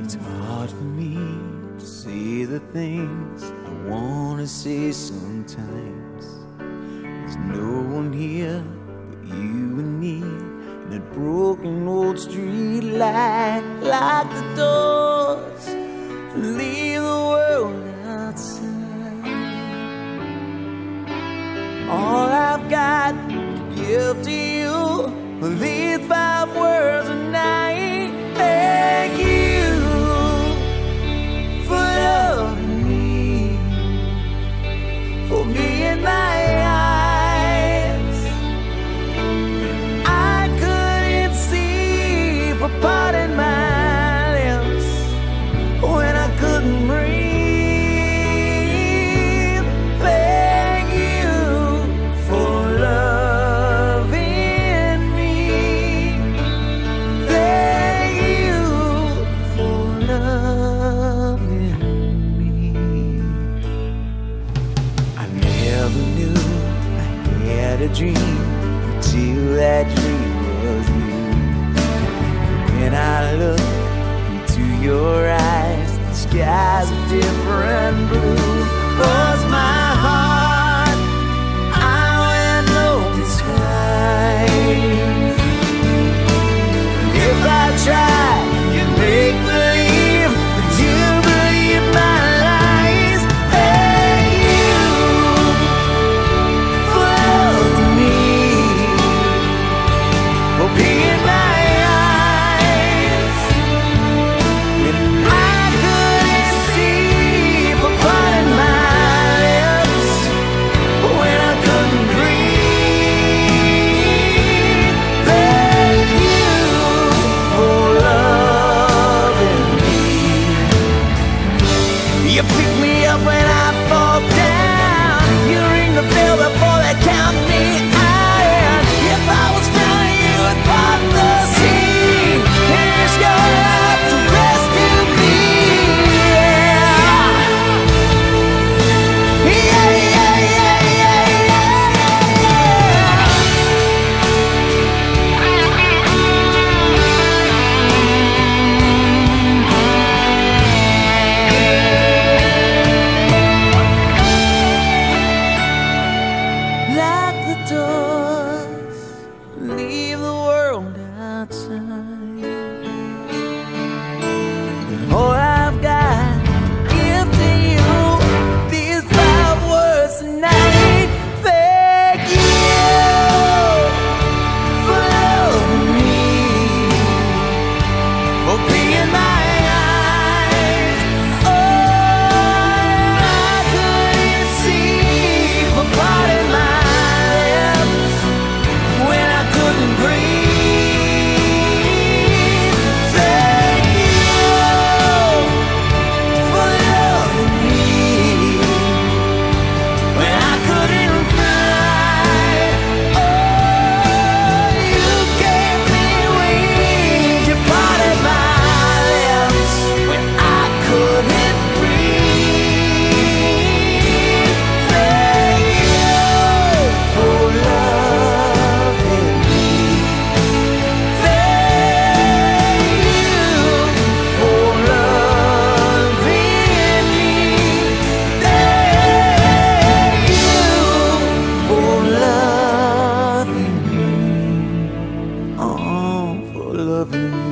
It's hard for me to say the things I wanna say sometimes. There's no one here but you and me, and that broken old street light. Lock the doors and leave the world outside. All I've got to give to you are these 5 words a night. Thank you for loving me, for being my eyes. I couldn't see, for parting my lips when I couldn't breathe. Thank you for loving me. Thank you for loving me. I never knew I had a dream until that dream was you. When I look into your eyes, the sky's a different blue. 'Cause my heart, I went low this time. If I tried, you'd make believe that you believe my lies. Thank you for loving me, for being my eyes. And I couldn't see, for parting my lips when I couldn't breathe. Thank you for loving me. You pick me up when I fall down. You ring the bell before they count me out. If I was drowning, you would part the sea. Here's your love to rescue me. Yeah, yeah, yeah, yeah, yeah, lock the doors, leave the world outside. All I've got to give to you, these 5 words tonight. Thank you for loving me, for being my eyes. Oh, I couldn't see, for parting my lips when I couldn't breathe. Thank you for loving me when I couldn't fly. Oh, you gave me wings, you parted my lips when I couldn't breathe. Thank you for loving me. Thank you for loving me. Thank you for loving me. Oh, for loving me.